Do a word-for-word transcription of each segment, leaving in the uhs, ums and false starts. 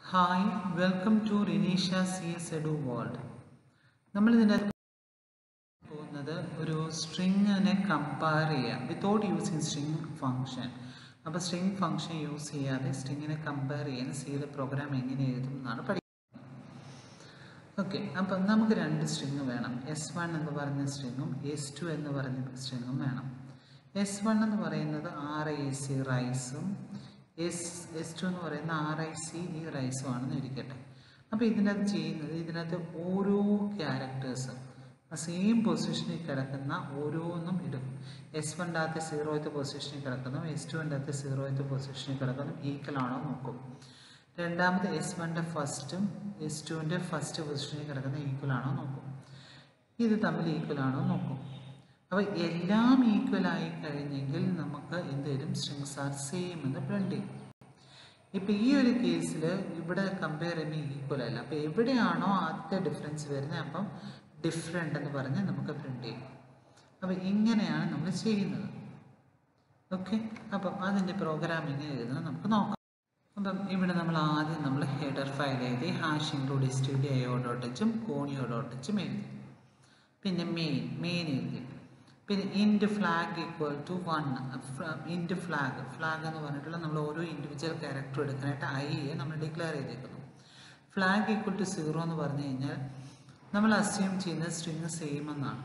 Hi, welcome to Renisha C S Edu World. നമ്മൾ ഇതിൻ്റെ പോകുന്നത് ഒരു സ്ട്രിങ്ങിനെ കമ്പയർ ചെയ്യാം വിത്തൗട്ട് യൂസിങ് സ്ട്രിങ് ഫംഗ്ഷൻ. അപ്പോൾ സ്ട്രിങ് ഫംഗ്ഷൻ യൂസ് ചെയ്യാതെ സ്ട്രിങ്ങിനെ കമ്പയർ ചെയ്യാൻ സിയുടെ പ്രോഗ്രാം എങ്ങനെ എഴുതും എന്നാണ് പഠിക്കുന്നത്. ഓക്കെ, അപ്പം നമുക്ക് രണ്ട് സ്ട്രിങ് വേണം. എസ് വൺ എന്ന് പറയുന്ന സ്ട്രിങ്ങും എസ് ടു എന്ന് പറയുന്ന സ്ട്രിങ്ങും വേണം. എസ് വൺ എന്ന് പറയുന്നത് ആർ ഐ സി റൈസും എസ് എസ് ടു എന്ന് പറയുന്ന ആർ ഐ സി ഈ റൈസും ആണെന്ന് ഇരിക്കട്ടെ. അപ്പോൾ ഇതിനകത്ത് ചെയ്യുന്നത് ഇതിനകത്ത് ഓരോ ക്യാരക്ടേഴ്സും സെയിം പൊസിഷനിൽ കിടക്കുന്ന ഓരോന്നും ഇടും. എസ് വണ്ണിൻ്റെ അകത്ത് സീറോയത്ത് പൊസിഷനിൽ കിടക്കുന്നു, എസ് ടുവിൻ്റെ അകത്ത് സീറോയത്ത് പൊസിഷനിൽ കിടക്കുന്നു, ഈക്വൽ ആണോ നോക്കും. രണ്ടാമത് എസ് വണ്ണിൻ്റെ ഫസ്റ്റും എസ് ടുവിൻ്റെ ഫസ്റ്റ് പൊസിഷനിൽ കിടക്കുന്ന ഈക്വൽ ആണോ നോക്കും. ഇത് തമ്മിൽ ഈക്വൽ ആണോ നോക്കും. അപ്പോൾ എല്ലാം ഈക്വലായി കഴിഞ്ഞെങ്കിൽ നമുക്ക് എന്തെങ്കിലും സ്ട്രിങ്സ് ആർ സെയിം എന്ന് പ്രിന്റ് ചെയ്യും. ഇപ്പം ഈ ഒരു കേസിൽ ഇവിടെ കമ്പയർ ചെയ്യുമ്പോൾ ഈക്വൽ അല്ല. അപ്പോൾ എവിടെയാണോ ആദ്യത്തെ ഡിഫറൻസ് വരുന്നത് അപ്പം ഡിഫറെൻ്റ് എന്ന് പറഞ്ഞ് നമുക്ക് പ്രിന്റ് ചെയ്യും. അപ്പോൾ ഇങ്ങനെയാണ് നമ്മൾ ചെയ്യുന്നത്. ഓക്കെ, അപ്പം അതിൻ്റെ പ്രോഗ്രാമിങ് എഴുതുന്നത് നമുക്ക് നോക്കാം. അപ്പം ഇവിടെ നമ്മൾ ആദ്യം നമ്മൾ ഹെഡർ ഫയൽ എഴുതി hash include studio I O dot എച്ചും കോണിയോ ഡോട്ട് എച്ചും എഴുതി. പിന്നെ മെയിൻ മെയിൻ എഴുതി. പിന്നെ int flag equal to one. Int flag flag എന്ന് പറഞ്ഞിട്ടുള്ള നമ്മൾ ഓരോ ഇൻഡിവിജ്വൽ ക്യാരക്ടർ എടുക്കാനായിട്ട് ഐയെ നമ്മൾ ഡിക്ലെയർ ചെയ്തേക്കുന്നു. ഫ്ലാഗ് ഈക്വൽ ടു സീറോ എന്ന് പറഞ്ഞു കഴിഞ്ഞാൽ നമ്മൾ അസ്യൂം ചെയ്യുന്ന സ്ട്രിങ് സെയിം എന്നാണ്.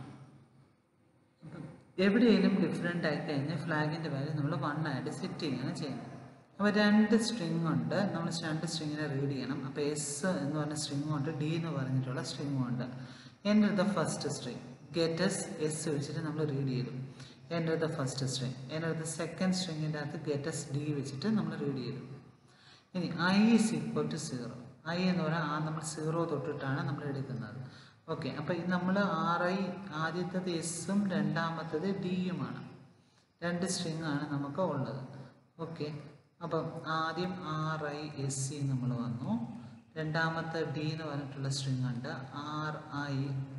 എവിടെയെങ്കിലും ഡിഫറെൻ്റ് ആയി കഴിഞ്ഞാൽ ഫ്ലാഗിൻ്റെ വാല്യൂ നമ്മൾ വൺ ആയിട്ട് സെറ്റ് ചെയ്യുകയാണ് ചെയ്യുന്നത്. അപ്പോൾ രണ്ട് സ്ട്രിങ് ഉണ്ട്, നമ്മൾ രണ്ട് സ്ട്രിങ്ങിനെ റീഡ് ചെയ്യണം. അപ്പോൾ എസ് എന്ന് പറഞ്ഞ സ്ട്രിങ്ങും ഉണ്ട്, ഡി എന്ന് പറഞ്ഞിട്ടുള്ള സ്ട്രിങ്ങും ഉണ്ട്. Enter the first string get S S വെച്ചിട്ട് നമ്മൾ റീഡ് ചെയ്തു. Enter the first string. Enter the second സ്ട്രിങ്ങിൻ്റെ അകത്ത് ഗെറ്റ് എസ് ഡി വെച്ചിട്ട് നമ്മൾ റീഡ് ചെയ്തു. ഇനി I is equal to zero. I എന്ന് പറഞ്ഞാൽ ആ നമ്മൾ സീറോ തൊട്ടിട്ടാണ് നമ്മൾ എടുക്കുന്നത്. ഓക്കെ, അപ്പോൾ ഇത് നമ്മൾ ആർ ഐ ആദ്യത്തത് എസ്സും രണ്ടാമത്തത് ഡിയുമാണ്. രണ്ട് സ്ട്രിങ് ആണ് നമുക്ക് ഉള്ളത്. ഓക്കെ, അപ്പം ആദ്യം ആർ ഐ എസ് സി നമ്മൾ വന്നു. രണ്ടാമത്തെ ഡി എന്ന് പറഞ്ഞിട്ടുള്ള സ്ട്രിങ് ഉണ്ട്, ആർ ഐ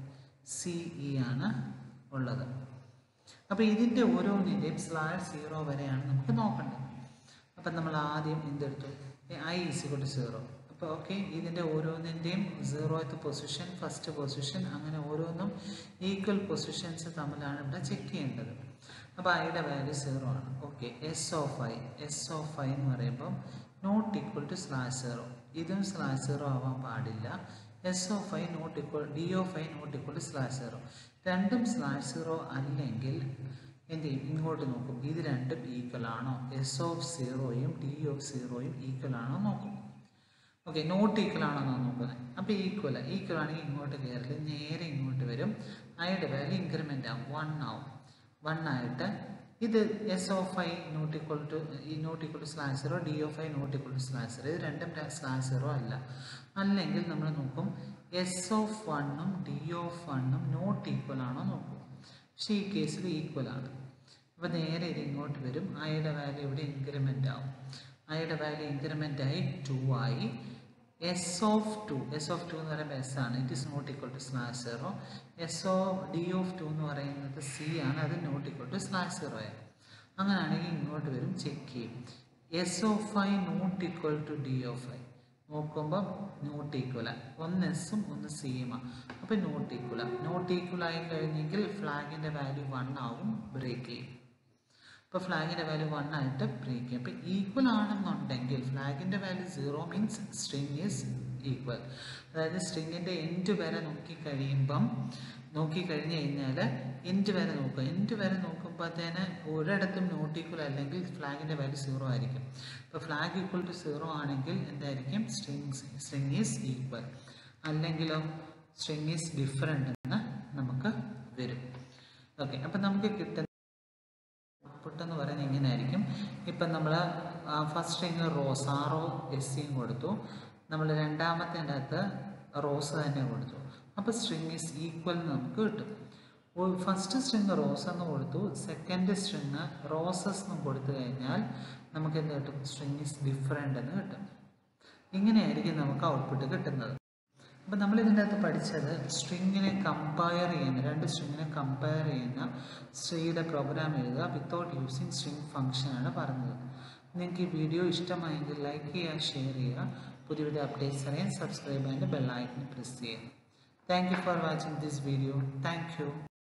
സി ഇ ആണ് ഉള്ളത്. അപ്പോൾ ഇതിൻ്റെ ഓരോന്നിൻ്റെയും സ്ലാഷ് സീറോ വരെയാണ് നമുക്ക് നോക്കേണ്ടത്. അപ്പം നമ്മൾ ആദ്യം എന്തെടുത്തു, I is equal to zero. അപ്പോൾ ഓക്കെ, ഇതിൻ്റെ ഓരോന്നിൻ്റെയും സീറോയത്ത് പൊസിഷൻ, ഫസ്റ്റ് പൊസിഷൻ, അങ്ങനെ ഓരോന്നും ഈക്വൽ പൊസിഷൻസ് തമ്മിലാണ് ഇവിടെ ചെക്ക് ചെയ്യേണ്ടത്. അപ്പോൾ ഐയുടെ വാല്യൂ സീറോ ആണ്. Okay, S of I S of I എന്ന് പറയുമ്പം not equal to slash zero. ഇതും സ്ലാഷ് സീറോ ആവാൻ പാടില്ല. S of I not equal D of I not equal to slash zero. രണ്ടും സ്ലാഷ് സീറോ അല്ലെങ്കിൽ എന്ത് ചെയ്യും, ഇങ്ങോട്ട് നോക്കും, ഇത് രണ്ടും ഈക്വൽ ആണോ, എസ് ഓഫ് സീറോയും ഡി ഓഫ് സീറോയും ഈക്വൽ ആണോ നോക്കും. ഓക്കെ, നോട്ട് ഈക്വൽ ആണോ എന്നാണ് നോക്കുന്നത്. അപ്പോൾ ഈക്വൽ ഈക്വൽ ആണെങ്കിൽ ഇങ്ങോട്ട് കയറില്ല, നേരെ ഇങ്ങോട്ട് വരും. ഐയുടെ വാല്യൂ ഇൻക്രിമെൻ്റ് ആവും, വൺ ആവും. വൺ ആയിട്ട് ഇത് S of I not equal to ഈ not equal to slash zero, D of I not equal to slash zero. ഇത് രണ്ടും സ്ലാഷ് സീറോ അല്ല. അല്ലെങ്കിൽ നമ്മൾ നോക്കും എസ് ഓഫ് വണ്ണും ഡി ഓഫ് വണ്ണും നോട്ട് ഈക്വൽ ആണോ നോക്കും. പക്ഷേ ഈ കേസിൽ ഈക്വൽ ആണ്. അപ്പോൾ നേരെ ഇത് ഇങ്ങോട്ട് വരും. ഐയുടെ വാല്യൂ ഇവിടെ ഇൻക്രിമെൻ്റ് ആവും. ഐയുടെ വാല്യൂ ഇൻക്രിമെൻ്റ് ആയി ടു ആയി. S of two S of two എന്ന് പറയുമ്പോൾ എസ് ആണ്, it is not equal to slash zero. S O D of two എന്ന് പറയുന്നത് സി ആണ്, അത് not equal to slash zero ആയി. അങ്ങനെയാണെങ്കിൽ ഇങ്ങോട്ട് വരും, ചെക്ക് ചെയ്യും. S of I not equal to D of I നോക്കുമ്പോൾ നോട്ട് ഈക്വലാണ്. ഒന്ന് എസ്സും ഒന്ന് സിയുമാണ്. അപ്പോൾ നോട്ട് ഈക്വലാണ്. നോട്ട് ഈക്വൽ ആയി കഴിഞ്ഞെങ്കിൽ ഫ്ലാഗിൻ്റെ വാല്യൂ വൺ ആവും, ബ്രേക്ക് ചെയ്യും. അപ്പോൾ ഫ്ലാഗിൻ്റെ വാല്യൂ വൺ ആയിട്ട് ബ്രേക്ക് ചെയ്യും. അപ്പോൾ ഈക്വൽ ആണെന്നുണ്ടെങ്കിൽ ഫ്ലാഗിൻ്റെ value zero means string is equal. അതായത് സ്ട്രിങ്ങിൻ്റെ എൻഡ് വരെ നോക്കിക്കഴിയുമ്പം നോക്കിക്കഴിഞ്ഞ് കഴിഞ്ഞാൽ എൻഡ് വരെ നോക്കുക. എൻഡ് വരെ നോക്കുമ്പോഴത്തേന് ഒരിടത്തും നോട്ട് ഈക്വൽ അല്ലെങ്കിൽ ഫ്ലാഗിൻ്റെ വാല്യൂ സീറോ ആയിരിക്കും. ഇപ്പോൾ ഫ്ലാഗ് ഈക്വൽ ടു സീറോ ആണെങ്കിൽ എന്തായിരിക്കും, സ്ട്രിങ് സ്ട്രിങ് ഈസ് ഈക്വൽ. അല്ലെങ്കിലോ സ്ട്രിങ് ഈസ് ഡിഫറെൻ്റ് എന്ന് നമുക്ക് വരും. ഓക്കെ, അപ്പം നമുക്ക് കിട്ടുന്ന ഔട്ട്പുട്ട് എന്ന് പറയുന്നത് ഇങ്ങനെ ആയിരിക്കും. ഇപ്പം നമ്മൾ ഫസ്റ്റ് സ്ട്രിങ് റോസ് ആറോ എസ് സിയും കൊടുത്തു, നമ്മൾ രണ്ടാമത്തെ അകത്ത് റോസ് തന്നെ കൊടുത്തു. അപ്പോൾ സ്ട്രിങ് ഈസ് ഈക്വൽ എന്ന് നമുക്ക് കിട്ടും. ഫസ്റ്റ് സ്ട്രിങ് റോസ് എന്ന് കൊടുത്തു, സെക്കൻഡ് സ്ട്രിങ് റോസസ് എന്ന് കൊടുത്തു കഴിഞ്ഞാൽ നമുക്ക് എന്ത് കിട്ടും, സ്ട്രിങ് ഈസ് ഡിഫറെൻ്റ് എന്ന് കിട്ടും. ഇങ്ങനെയായിരിക്കും നമുക്ക് ഔട്ട്പുട്ട് കിട്ടുന്നത്. അപ്പം നമ്മൾ ഇതിൻ്റെ അകത്ത് പഠിച്ചത് സ്ട്രിങ്ങിനെ കമ്പയർ ചെയ്യുന്ന രണ്ട് സ്ട്രിങ്ങിനെ കമ്പയർ ചെയ്യുന്ന സിയുടെ പ്രോഗ്രാം എഴുതുക വിത്തൗട്ട് യൂസിങ് സ്ട്രിങ് ഫംഗ്ഷനാണ് പറഞ്ഞത്. നിങ്ങൾക്ക് ഈ വീഡിയോ ഇഷ്ടമായെങ്കിൽ ലൈക്ക് ചെയ്യുക, ഷെയർ ചെയ്യുക. പുതിയ പുതിയ അപ്ഡേറ്റ്സ് അറിയാൻ subscribe and bell icon press ചെയ്യുക. Thank you for watching this video. Thank U.